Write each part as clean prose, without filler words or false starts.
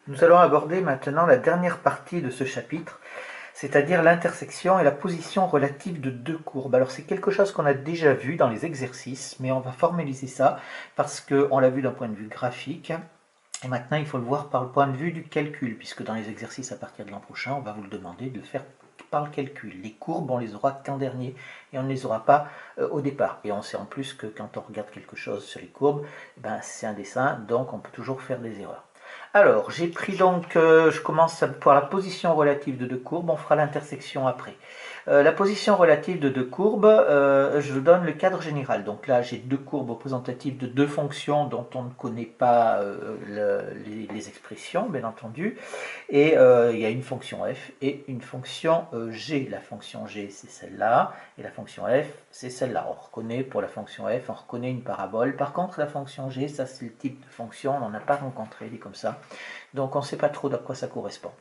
Nous allons aborder maintenant la dernière partie de ce chapitre, c'est-à-dire l'intersection et la position relative de deux courbes. Alors c'est quelque chose qu'on a déjà vu dans les exercices, mais on va formaliser ça parce qu'on l'a vu d'un point de vue graphique. Et maintenant, il faut le voir par le point de vue du calcul, puisque dans les exercices à partir de l'an prochain, on va vous le demander de le faire par le calcul. Les courbes, on les aura qu'en dernier, et on ne les aura pas au départ. Et on sait en plus que quand on regarde quelque chose sur les courbes, c'est un dessin, donc on peut toujours faire des erreurs. Alors, j'ai pris donc, je commence par la position relative de deux courbes, on fera l'intersection après. La position relative de deux courbes, je vous donne le cadre général. Donc là, j'ai deux courbes représentatives de deux fonctions dont on ne connaît pas les expressions, bien entendu. Et il y a une fonction f et une fonction g. La fonction g, c'est celle-là, et la fonction f, c'est celle-là. On reconnaît pour la fonction f, on reconnaît une parabole. Par contre, la fonction g, ça c'est le type de fonction, on n'en a pas rencontré des comme ça. Donc on ne sait pas trop à quoi ça correspond.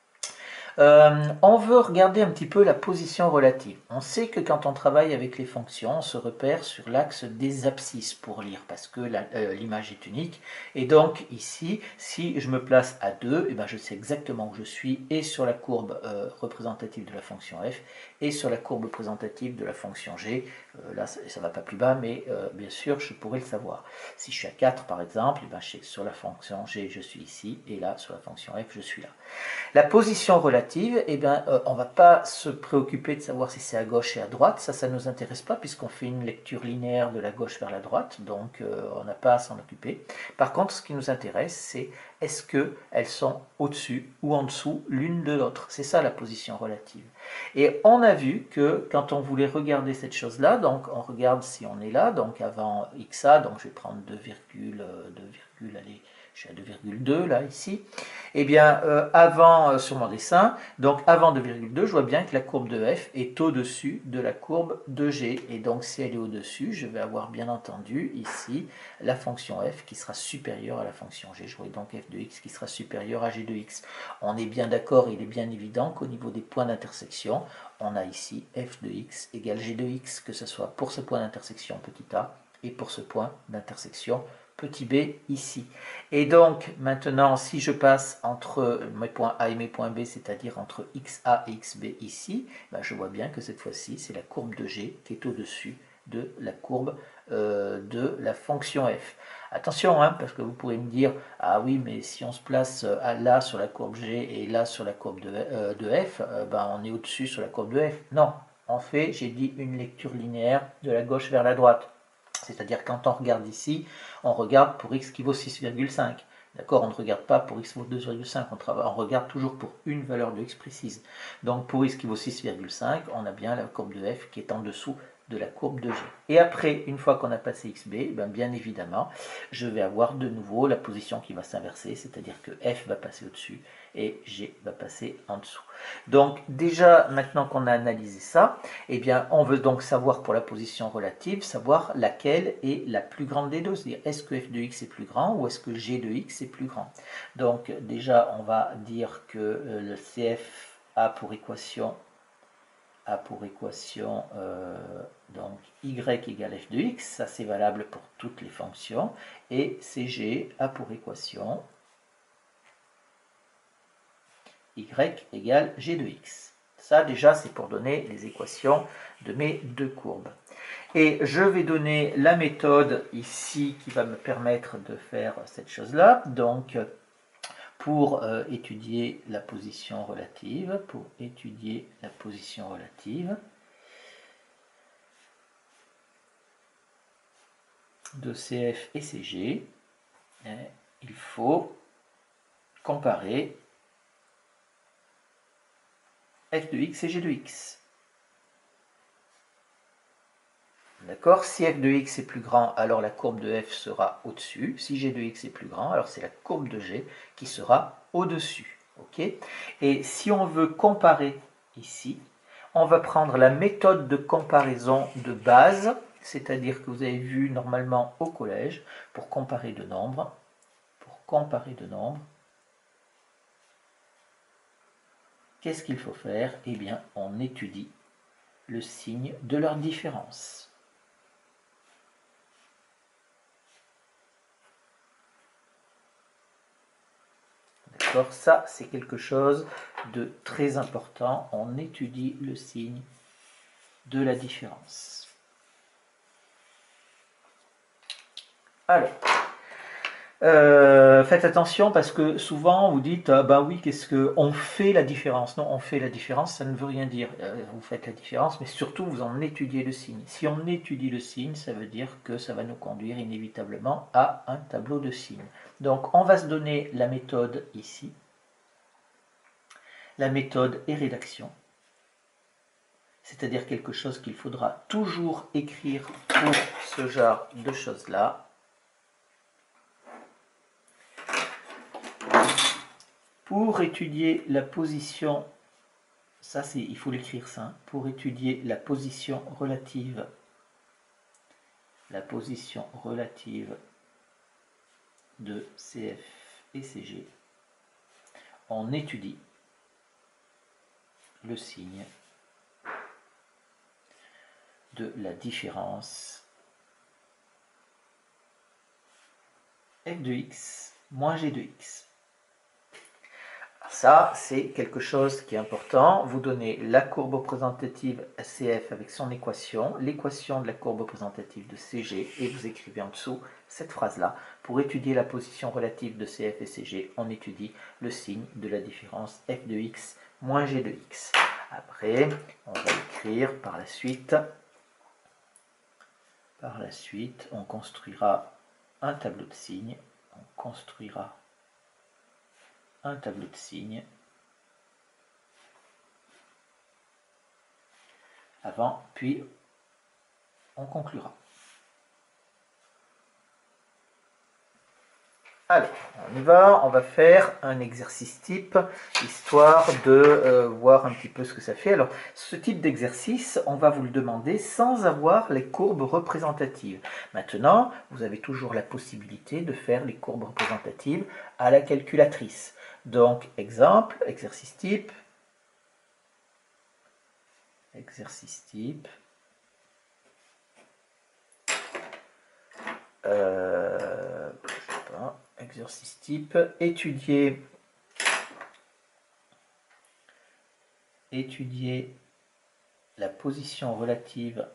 On veut regarder un petit peu la position relative. On sait que quand on travaille avec les fonctions, on se repère sur l'axe des abscisses pour lire, parce que l'image est unique. Et donc ici, si je me place à 2, je sais exactement où je suis, et sur la courbe représentative de la fonction f, et sur la courbe représentative de la fonction g. Là, ça ne va pas plus bas, mais bien sûr, je pourrais le savoir. Si je suis à 4, par exemple, je sais que sur la fonction g, je suis ici, et là, sur la fonction f, je suis là. La position relative, on ne va pas se préoccuper de savoir si c'est à gauche et à droite, ça ne nous intéresse pas puisqu'on fait une lecture linéaire de la gauche vers la droite, donc on n'a pas à s'en occuper. Par contre, ce qui nous intéresse, c'est est-ce qu'elles sont au-dessus ou en dessous l'une de l'autre. C'est ça la position relative. Et on a vu que quand on voulait regarder cette chose-là, donc on regarde si on est là, donc avant xa, donc je vais prendre 2, allez, je suis à 2,2 là, ici. Eh bien, avant, sur mon dessin, donc avant 2,2, je vois bien que la courbe de f est au-dessus de la courbe de g. Et donc, si elle est au-dessus, je vais avoir bien entendu ici la fonction f qui sera supérieure à la fonction g. Je vois donc f de x qui sera supérieur à g de x. On est bien d'accord, il est bien évident qu'au niveau des points d'intersection, on a ici f de x égale g de x, que ce soit pour ce point d'intersection petit a et pour ce point d'intersection petit b ici. Et donc maintenant, si je passe entre mes points A et mes points B, c'est-à-dire entre XA et XB ici, je vois bien que cette fois-ci, c'est la courbe de G qui est au-dessus de la courbe de la fonction f. Attention, parce que vous pourrez me dire, ah oui, mais si on se place là sur la courbe G et là sur la courbe de f, on est au-dessus sur la courbe de f. Non, en fait, j'ai dit une lecture linéaire de la gauche vers la droite. C'est-à-dire quand on regarde ici, on regarde pour x qui vaut 6,5. D'accord, on ne regarde pas pour x vaut 2,5, on regarde toujours pour une valeur de x précise. Donc pour x qui vaut 6,5, on a bien la courbe de f qui est en dessous de la courbe de g. Et après, une fois qu'on a passé xb, bien évidemment, je vais avoir de nouveau la position qui va s'inverser, c'est-à-dire que f va passer au-dessus et g va passer en dessous. Donc déjà, maintenant qu'on a analysé ça, on veut donc savoir pour la position relative, savoir laquelle est la plus grande des deux. C'est-à-dire, est-ce que f de x est plus grand ou est-ce que g de x est plus grand? Donc déjà, on va dire que le CF a pour équation donc y égale f de x, ça c'est valable pour toutes les fonctions, et CG a pour équation y égale g de x. Ça déjà c'est pour donner les équations de mes deux courbes. Et je vais donner la méthode ici qui va me permettre de faire cette chose-là. Donc pour étudier la position relative, de CF et CG, il faut comparer f de x et g de x. D'accord? Si f de x est plus grand, alors la courbe de f sera au-dessus. Si g de x est plus grand, alors c'est la courbe de g qui sera au-dessus. Okay? Et si on veut comparer ici, on va prendre la méthode de comparaison de base, c'est-à-dire que vous avez vu normalement au collège, pour comparer deux nombres, qu'est-ce qu'il faut faire? Eh bien, on étudie le signe de leur différence. D'accord? Ça, c'est quelque chose de très important. On étudie le signe de la différence. Alors, faites attention parce que souvent vous dites bah oui, qu'est-ce que on fait la différence? Non, on fait la différence, ça ne veut rien dire. Vous faites la différence, mais surtout vous en étudiez le signe. Si on étudie le signe, ça veut dire que ça va nous conduire inévitablement à un tableau de signes. Donc on va se donner la méthode ici. La méthode est rédaction, c'est-à-dire quelque chose qu'il faudra toujours écrire pour ce genre de choses-là. Pour étudier la position, ça c'est, il faut l'écrire ça, pour étudier la position relative de CF et CG, on étudie le signe de la différence f de x moins g de x. Ça, c'est quelque chose qui est important. Vous donnez la courbe représentative CF avec son équation, l'équation de la courbe représentative de CG, et vous écrivez en dessous cette phrase-là. Pour étudier la position relative de CF et CG, on étudie le signe de la différence f de x moins g de x. Après, on va écrire par la suite, on construira un tableau de signes. On construira un tableau de signes avant, puis on conclura. Alors, on y va, on va faire un exercice type, histoire de voir un petit peu ce que ça fait. Alors, ce type d'exercice, on va vous le demander sans avoir les courbes représentatives. Maintenant, vous avez toujours la possibilité de faire les courbes représentatives à la calculatrice. Donc, exemple, exercice type, exercice type, étudier la position relative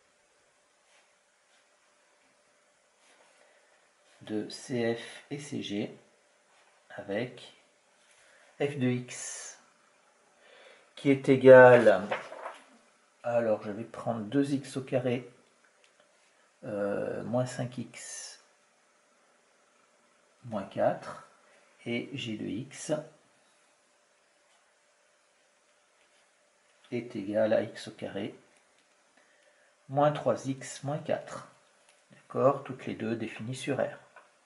de CF et CG avec f de x qui est égal, alors je vais prendre 2x au carré moins 5x moins 4 et g de x est égal à x au carré moins 3x moins 4. D'accord? Toutes les deux définies sur R.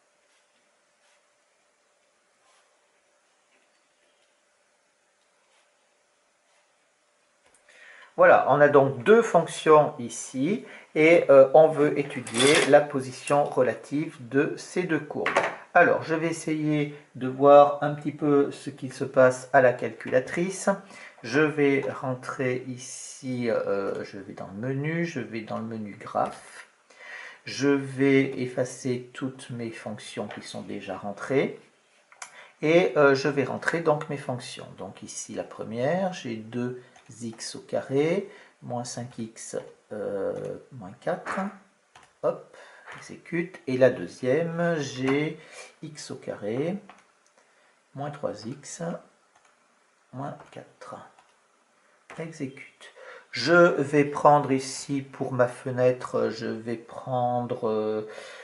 Voilà, on a donc deux fonctions ici et on veut étudier la position relative de ces deux courbes. Alors, je vais essayer de voir un petit peu ce qu'il se passe à la calculatrice. Je vais rentrer ici, je vais dans le menu graphe. Je vais effacer toutes mes fonctions qui sont déjà rentrées. Et je vais rentrer donc mes fonctions. Donc ici la première, j'ai 2x au carré, moins 5x moins 4. Hop, exécute. Et la deuxième, j'ai x au carré, moins 3x, moins 4. Exécute. Je vais prendre ici pour ma fenêtre, je vais prendre...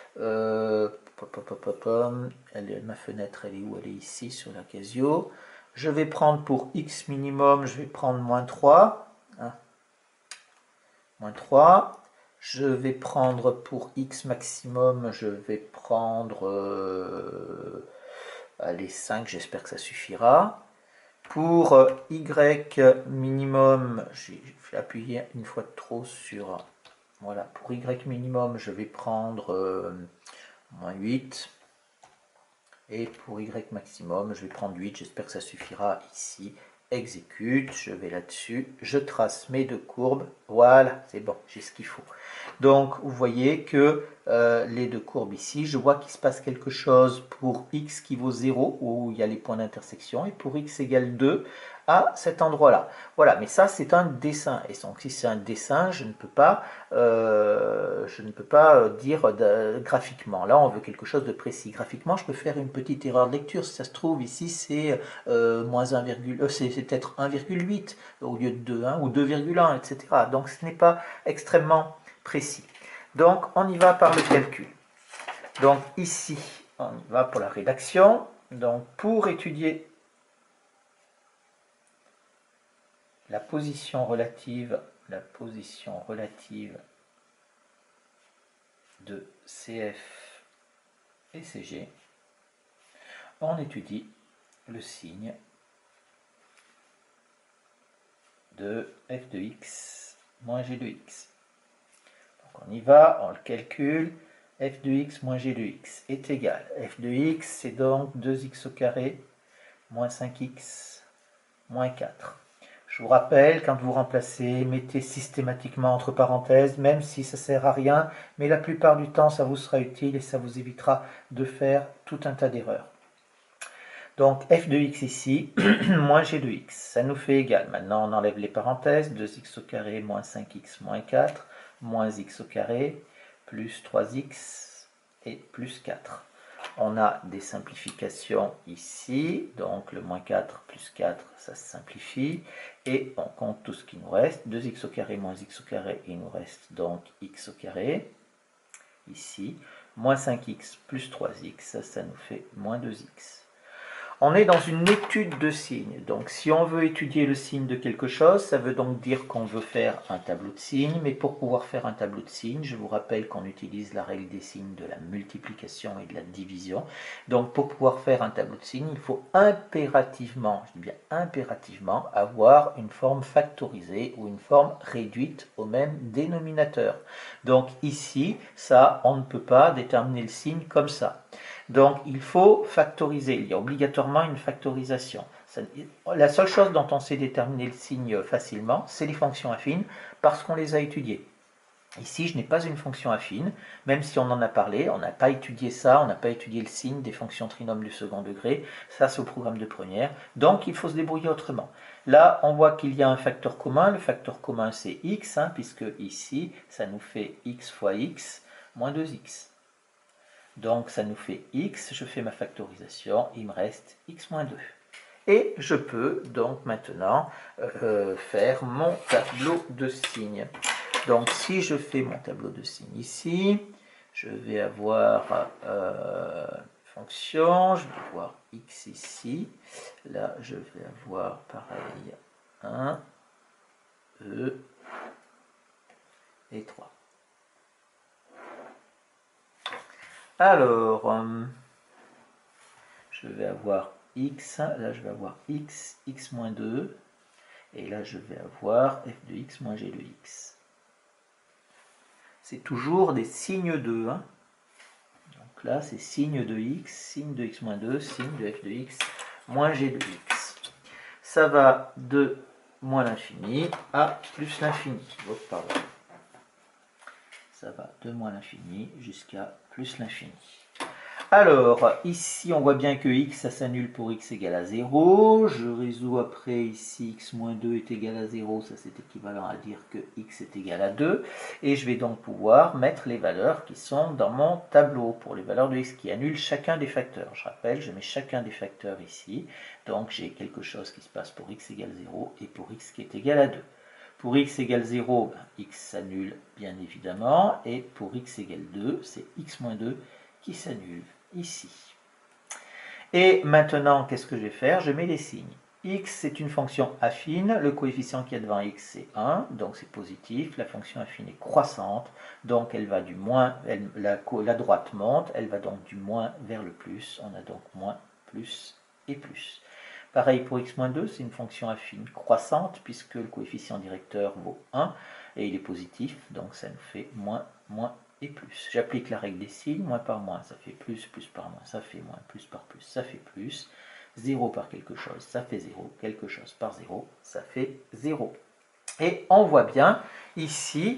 ma fenêtre, elle est où? Elle est ici sur la Casio. Je vais prendre pour x minimum, je vais prendre moins 3. Hein, moins 3. Je vais prendre pour x maximum, je vais prendre allez, 5, j'espère que ça suffira. Pour y minimum, j'ai appuyé une fois de trop sur... Voilà, pour y minimum, je vais prendre moins 8. Et pour y maximum, je vais prendre 8, j'espère que ça suffira ici. exécute, je vais là-dessus, je trace mes deux courbes, voilà, c'est bon, j'ai ce qu'il faut. Donc vous voyez que les deux courbes ici, je vois qu'il se passe quelque chose pour x qui vaut 0, où il y a les points d'intersection, et pour x égale 2 à cet endroit-là. Voilà, mais ça c'est un dessin, et donc si c'est un dessin, je ne peux pas dire graphiquement. Là on veut quelque chose de précis. Graphiquement, je peux faire une petite erreur de lecture, si ça se trouve ici c'est moins 1, c'est peut-être 1,8 au lieu de 2, hein, ou 2,1, etc. Donc ce n'est pas extrêmement précis. Donc on y va par le calcul. Donc ici, on y va pour la rédaction. Donc pour étudier la position relative de CF et CG, on étudie le signe de f de x moins g de x. Donc on y va, on le calcule. F de x moins g de x est égal. F de x, c'est donc 2x au carré moins 5x moins 4. Je vous rappelle, quand vous remplacez, mettez systématiquement entre parenthèses, même si ça ne sert à rien, mais la plupart du temps, ça vous sera utile et ça vous évitera de faire tout un tas d'erreurs. Donc f de x ici, moins g de x, ça nous fait égal. Maintenant, on enlève les parenthèses, 2x au carré moins 5x moins 4, moins x au carré, plus 3x et plus 4. On a des simplifications ici, donc le moins 4 plus 4, ça se simplifie, et on compte tout ce qui nous reste, 2x au carré moins x au carré, il nous reste donc x au carré, ici, moins 5x plus 3x, ça nous fait moins 2x. On est dans une étude de signes. Donc si on veut étudier le signe de quelque chose, ça veut donc dire qu'on veut faire un tableau de signes. Mais pour pouvoir faire un tableau de signes, je vous rappelle qu'on utilise la règle des signes de la multiplication et de la division. Donc pour pouvoir faire un tableau de signes, il faut impérativement, je dis bien impérativement, avoir une forme factorisée ou une forme réduite au même dénominateur. Donc ici, ça, on ne peut pas déterminer le signe comme ça. Donc il faut factoriser, il y a obligatoirement une factorisation. La seule chose dont on sait déterminer le signe facilement, c'est les fonctions affines, parce qu'on les a étudiées. Ici, je n'ai pas une fonction affine, même si on en a parlé, on n'a pas étudié ça, on n'a pas étudié le signe des fonctions trinômes du second degré, ça c'est au programme de première, donc il faut se débrouiller autrement. Là, on voit qu'il y a un facteur commun, le facteur commun c'est x, hein, puisque ici, ça nous fait x fois x moins 2x. Donc ça nous fait x, je fais ma factorisation, il me reste x moins 2. Et je peux donc maintenant faire mon tableau de signes. Donc si je fais mon tableau de signes ici, je vais avoir fonction, je vais voir x ici, là je vais avoir pareil 1, 2 et 3. Alors, je vais avoir x, là je vais avoir x, x moins 2, et là je vais avoir f de x moins g de x. C'est toujours des signes 2, hein. Donc là c'est signe de x moins 2, signe de f de x moins g de x. Ça va de moins l'infini à plus l'infini. Oh, pardon. Ça va de moins l'infini jusqu'à plus l'infini. Alors, ici, on voit bien que x, ça s'annule pour x égale à 0. Je résous après, ici, x moins 2 est égal à 0. Ça, c'est équivalent à dire que x est égal à 2. Et je vais donc pouvoir mettre les valeurs qui sont dans mon tableau pour les valeurs de x qui annulent chacun des facteurs. Je rappelle, je mets chacun des facteurs ici. Donc, j'ai quelque chose qui se passe pour x égale 0 et pour x qui est égal à 2. Pour x égale 0, x s'annule bien évidemment. Et pour x égale 2, c'est x moins 2 qui s'annule ici. Et maintenant, qu'est-ce que je vais faire? Je mets les signes. X, c'est une fonction affine. Le coefficient qui est devant x, c'est 1, donc c'est positif. La fonction affine est croissante, donc elle va du moins, la droite monte, elle va donc du moins vers le plus. On a donc moins, plus et plus. Pareil pour x-2, c'est une fonction affine croissante, puisque le coefficient directeur vaut 1, et il est positif, donc ça nous fait moins, moins et plus. J'applique la règle des signes, moins par moins, ça fait plus, plus par moins, ça fait moins, plus par plus, ça fait plus. 0 par quelque chose, ça fait 0. Quelque chose par 0, ça fait 0. Et on voit bien ici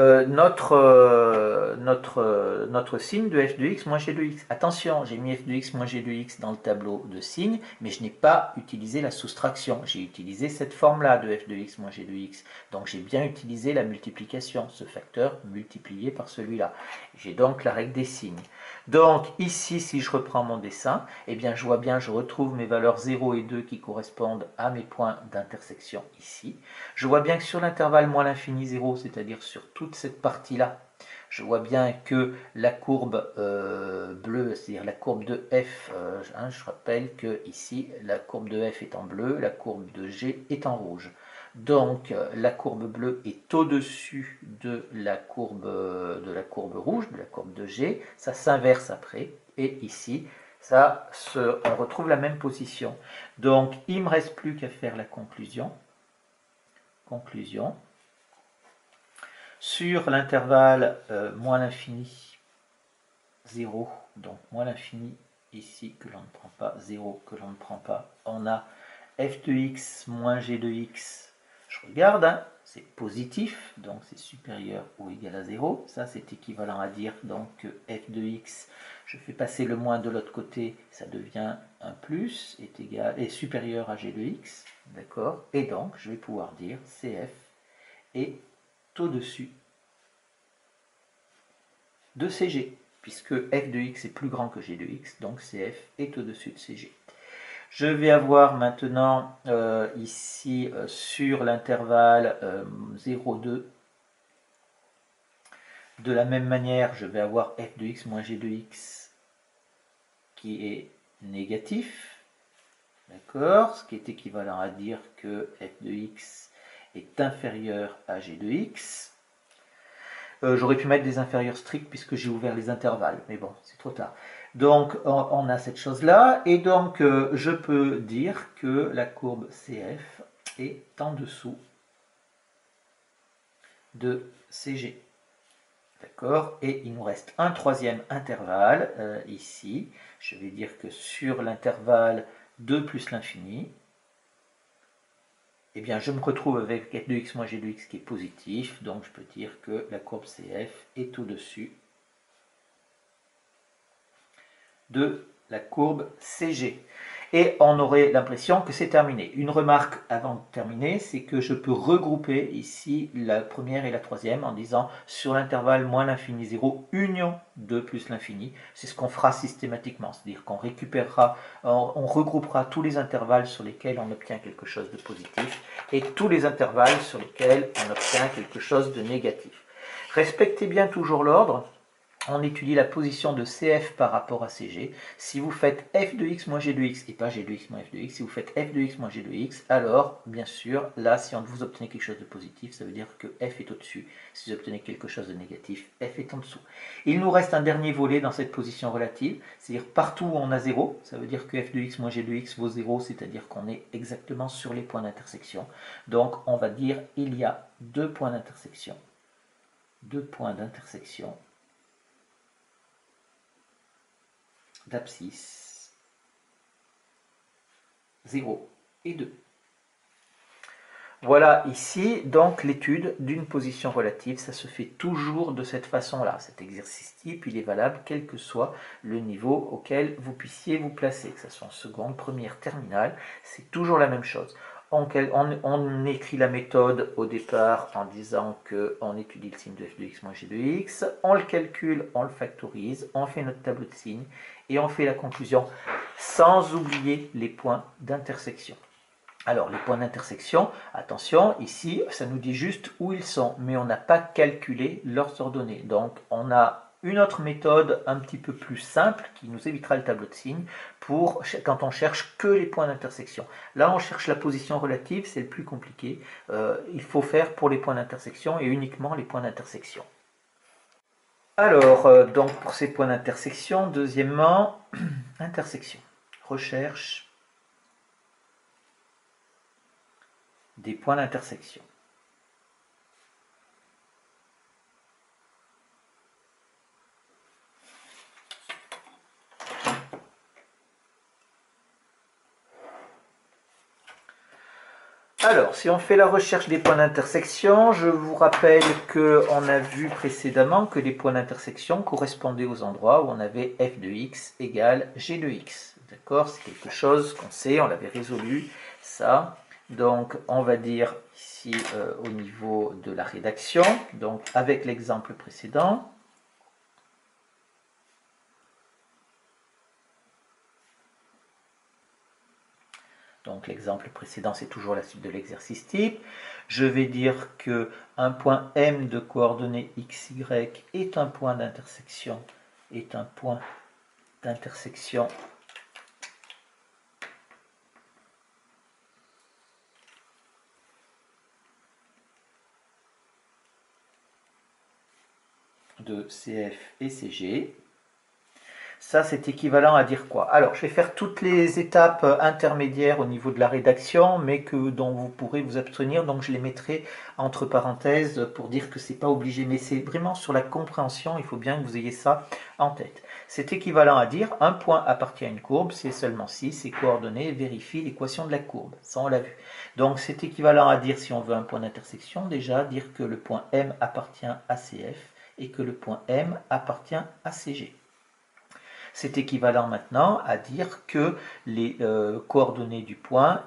notre signe de f de x moins g de x. Attention, j'ai mis f de x moins g de x dans le tableau de signes, mais je n'ai pas utilisé la soustraction. J'ai utilisé cette forme-là de f de x moins g de x. Donc j'ai bien utilisé la multiplication, ce facteur multiplié par celui-là. J'ai donc la règle des signes. Donc ici, si je reprends mon dessin, eh bien je vois bien, je retrouve mes valeurs 0 et 2 qui correspondent à mes points d'intersection ici. Je vois bien que sur l'intervalle moins l'infini 0, c'est-à-dire sur toute cette partie-là, je vois bien que la courbe bleue, c'est-à-dire la courbe de f, je rappelle que ici la courbe de f est en bleu, la courbe de g est en rouge. Donc la courbe bleue est au-dessus de la courbe rouge, de la courbe de g, ça s'inverse après, et ici, on retrouve la même position. Donc il ne me reste plus qu'à faire la conclusion. Sur l'intervalle moins l'infini 0, donc moins l'infini ici que l'on ne prend pas, 0 que l'on ne prend pas, on a f de x moins g de x, je regarde, hein, c'est positif, donc c'est supérieur ou égal à 0, ça c'est équivalent à dire donc que f de x, je fais passer le moins de l'autre côté, ça devient un plus, est supérieur à g de x, d'accord, et donc je vais pouvoir dire cf est au-dessus de CG, puisque f de x est plus grand que g de x, donc CF est au-dessus de CG. Je vais avoir maintenant ici sur l'intervalle 0,2, de la même manière, je vais avoir f de x moins g de x qui est négatif, d'accord, ce qui est équivalent à dire que f de x est inférieur à g de x. J'aurais pu mettre des inférieurs stricts puisque j'ai ouvert les intervalles, mais bon, c'est trop tard. Donc on a cette chose-là, et donc je peux dire que la courbe CF est en dessous de CG. D'accord? Et il nous reste un troisième intervalle ici. Je vais dire que sur l'intervalle 2 plus l'infini, eh bien je me retrouve avec f de x moins g de x qui est positif, donc je peux dire que la courbe CF est au-dessus de la courbe CG. Et on aurait l'impression que c'est terminé. Une remarque avant de terminer, c'est que je peux regrouper ici la première et la troisième en disant sur l'intervalle moins l'infini 0, union 2 plus l'infini. C'est ce qu'on fera systématiquement, c'est-à-dire qu'on récupérera, on regroupera tous les intervalles sur lesquels on obtient quelque chose de positif et tous les intervalles sur lesquels on obtient quelque chose de négatif. Respectez bien toujours l'ordre. On étudie la position de CF par rapport à CG. Si vous faites f de x moins g de x et pas g de x moins f de x, si vous faites f de x moins g de x, alors, bien sûr, là, si vous obtenez quelque chose de positif, ça veut dire que f est au-dessus. Si vous obtenez quelque chose de négatif, f est en dessous. Il nous reste un dernier volet dans cette position relative, c'est-à-dire partout où on a 0, ça veut dire que f de x moins g de x vaut 0, c'est-à-dire qu'on est exactement sur les points d'intersection. Donc, on va dire il y a deux points d'intersection. Deux points d'intersection d'abscisse 0 et 2. Voilà ici donc l'étude d'une position relative, ça se fait toujours de cette façon-là. Cet exercice type, il est valable quel que soit le niveau auquel vous puissiez vous placer, que ce soit en seconde, première, terminale, c'est toujours la même chose. On écrit la méthode au départ en disant qu'on étudie le signe de f de x moins g de x, on le calcule, on le factorise, on fait notre tableau de signes et on fait la conclusion sans oublier les points d'intersection. Alors, les points d'intersection, attention, ici, ça nous dit juste où ils sont, mais on n'a pas calculé leurs ordonnées. Donc, on a une autre méthode un petit peu plus simple qui nous évitera le tableau de signes pour quand on cherche que les points d'intersection. Là, on cherche la position relative, c'est le plus compliqué. Il faut faire pour les points d'intersection et uniquement les points d'intersection. Alors, donc pour ces points d'intersection, deuxièmement, intersection, recherche des points d'intersection. Alors, si on fait la recherche des points d'intersection, je vous rappelle qu'on a vu précédemment que les points d'intersection correspondaient aux endroits où on avait f de x égale g de x. D'accord? C'est quelque chose qu'on sait, on l'avait résolu, ça. Donc, on va dire ici au niveau de la rédaction, donc avec l'exemple précédent. Donc l'exemple précédent, c'est toujours la suite de l'exercice type. Je vais dire que un point M de coordonnées x, y est un point d'intersection, de CF et CG. Ça, c'est équivalent à dire quoi? Alors, je vais faire toutes les étapes intermédiaires au niveau de la rédaction, mais dont vous pourrez vous abstenir, donc je les mettrai entre parenthèses pour dire que c'est pas obligé, mais c'est vraiment sur la compréhension, il faut bien que vous ayez ça en tête. C'est équivalent à dire un point appartient à une courbe, c'est seulement si ses coordonnées vérifient l'équation de la courbe. Ça, on l'a vu. Donc, c'est équivalent à dire, si on veut un point d'intersection, déjà dire que le point M appartient à CF et que le point M appartient à CG. C'est équivalent maintenant à dire que les coordonnées du point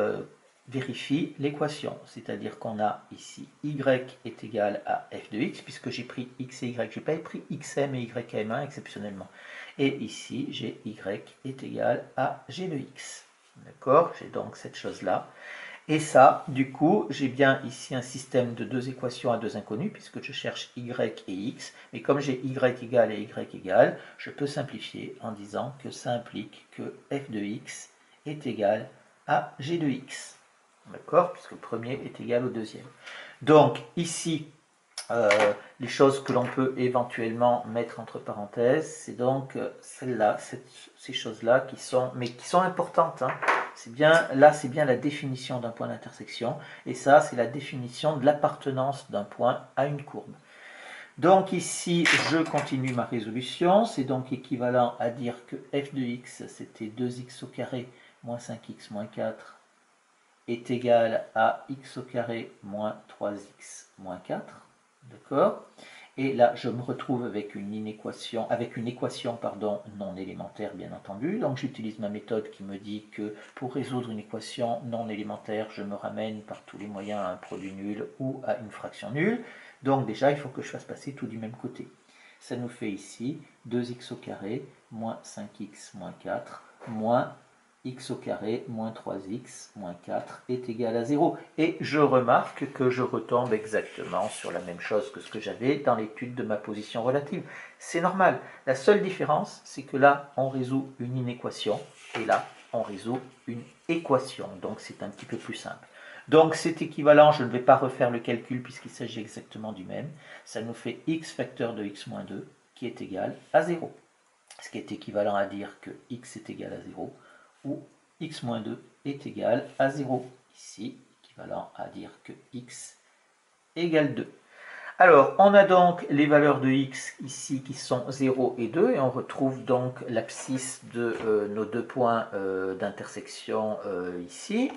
vérifient l'équation. C'est-à-dire qu'on a ici y est égal à f de x, puisque j'ai pris x et y, je n'ai pas pris xm et ym1 exceptionnellement. Et ici, j'ai y est égal à g de x. D'accord? J'ai donc cette chose-là. Et ça, du coup, j'ai bien ici un système de deux équations à deux inconnues, puisque je cherche y et x. Mais comme j'ai y égale et y égale, je peux simplifier en disant que ça implique que f de x est égal à g de x. D'accord? Puisque le premier est égal au deuxième. Donc, ici, les choses que l'on peut éventuellement mettre entre parenthèses, c'est donc celles-là, ces choses-là qui sont importantes. Hein. C'est bien la définition d'un point d'intersection, et ça, c'est la définition de l'appartenance d'un point à une courbe. Donc ici, je continue ma résolution. C'est donc équivalent à dire que f de x, c'était 2x au carré moins 5x moins 4 est égal à x au carré moins 3x moins 4. D'accord? Et là, je me retrouve avec une équation non élémentaire, bien entendu. Donc, j'utilise ma méthode qui me dit que pour résoudre une équation non élémentaire, je me ramène par tous les moyens à un produit nul ou à une fraction nulle. Donc, déjà, il faut que je fasse passer tout du même côté. Ça nous fait ici 2x au carré moins 5x moins 4 moins x au carré moins 3x moins 4 est égal à 0. Et je remarque que je retombe exactement sur la même chose que ce que j'avais dans l'étude de ma position relative. C'est normal. La seule différence, c'est que là, on résout une inéquation, et là, on résout une équation. Donc, c'est un petit peu plus simple. Donc, c'est équivalent, je ne vais pas refaire le calcul puisqu'il s'agit exactement du même. Ça nous fait x facteur de x moins 2 qui est égal à 0. Ce qui est équivalent à dire que x est égal à 0 où x moins 2 est égal à 0. Ici, équivalent à dire que x égale 2. Alors, on a donc les valeurs de x ici qui sont 0 et 2, et on retrouve donc l'abscisse de nos deux points d'intersection ici.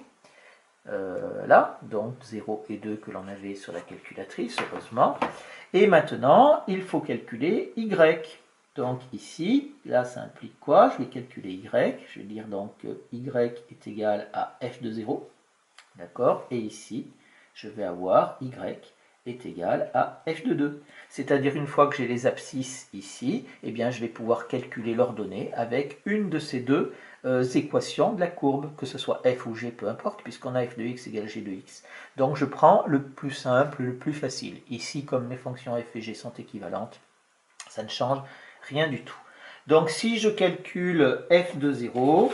Là, donc 0 et 2 que l'on avait sur la calculatrice, heureusement. Et maintenant, il faut calculer y. Donc ici, là ça implique quoi? Je vais calculer y, je vais dire donc que y est égal à f de 0, d'accord? Et ici, je vais avoir y est égal à f de 2. C'est-à-dire une fois que j'ai les abscisses ici, eh bien je vais pouvoir calculer l'ordonnée avec une de ces deux équations de la courbe, que ce soit f ou g, peu importe, puisqu'on a f de x égale g de x. Donc je prends le plus simple, le plus facile. Ici, comme mes fonctions f et g sont équivalentes, ça ne change rien du tout. Donc si je calcule f de 0,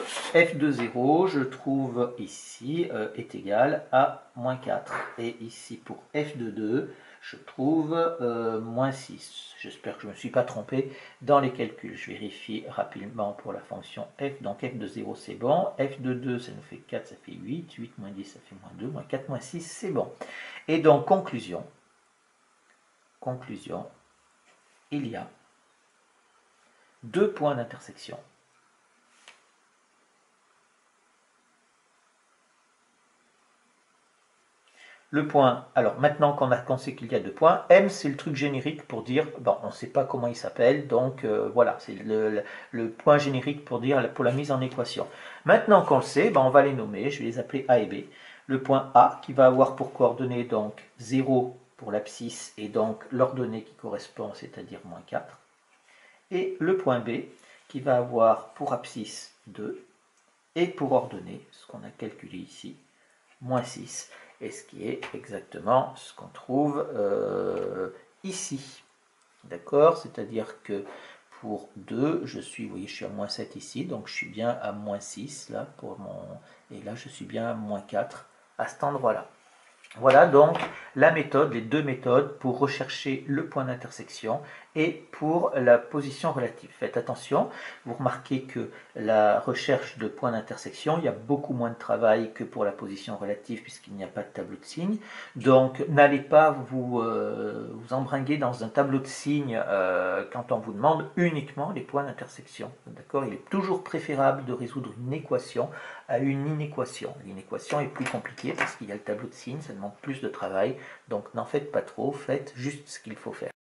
je trouve ici est égal à moins 4. Et ici pour f de 2, je trouve moins 6. J'espère que je ne me suis pas trompé dans les calculs. Je vérifie rapidement pour la fonction f. Donc f de 0 c'est bon. F de 2 ça nous fait 4, ça fait 8. 8 moins 10 ça fait moins 2. Moins 4 moins 6 c'est bon. Et donc conclusion, il y a deux points d'intersection Le point, alors maintenant qu'on sait qu'il y a deux points, M c'est le truc générique pour dire, bon, on ne sait pas comment il s'appelle, donc voilà, c'est le point générique pour dire pour la mise en équation. Maintenant qu'on le sait, ben, on va les nommer, je vais les appeler A et B. Le point A qui va avoir pour coordonnées donc 0 pour l'abscisse et donc l'ordonnée qui correspond, c'est-à-dire moins 4. Et le point B qui va avoir pour abscisse 2 et pour ordonnée, ce qu'on a calculé ici, moins 6, et ce qui est exactement ce qu'on trouve ici. D'accord? C'est-à-dire que pour 2, je suis, vous voyez, je suis à moins 7 ici, donc je suis bien à moins 6, là, et là, je suis bien à moins 4 à cet endroit-là. Voilà donc la méthode, les deux méthodes pour rechercher le point d'intersection et pour la position relative. Faites attention, vous remarquez que la recherche de points d'intersection, il y a beaucoup moins de travail que pour la position relative puisqu'il n'y a pas de tableau de signes. Donc n'allez pas vous embringuer dans un tableau de signes quand on vous demande uniquement les points d'intersection. D'accord? Il est toujours préférable de résoudre une équation à une inéquation. L'inéquation est plus compliquée parce qu'il y a le tableau de signes, ça demande plus de travail, donc n'en faites pas trop, faites juste ce qu'il faut faire.